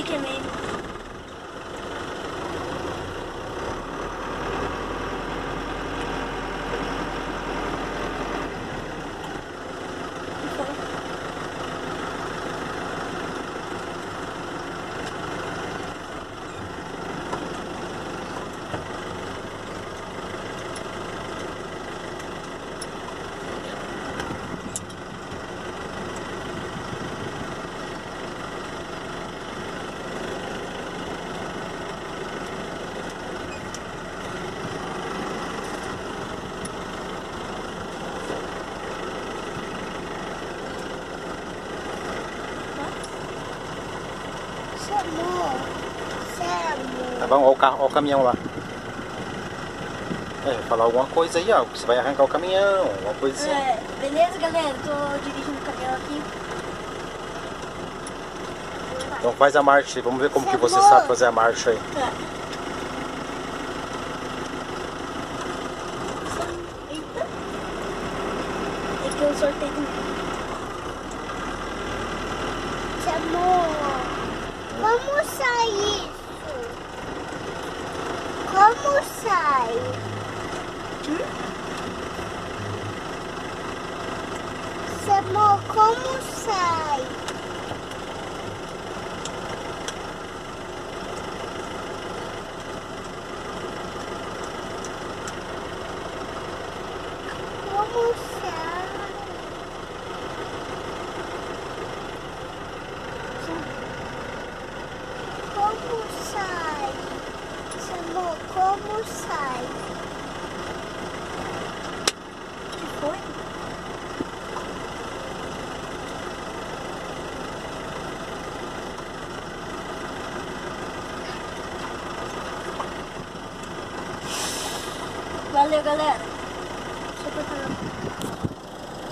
te queimei. Tá bom, olha o carro, olha o caminhão lá. É, falar alguma coisa aí, ó. Você vai arrancar o caminhão, alguma coisa assim. Beleza, galera? Tô dirigindo o caminhão aqui. Então faz a marcha aí, vamos ver como que você sabe fazer a marcha aí. Tá. Eita. É que eu sorteio também. Amor, como sai isso? Como sai? Amor, como sai? Como sai? Como sai? Amor, como sai? O que foi? Valeu, galera. Deixa eu preparar.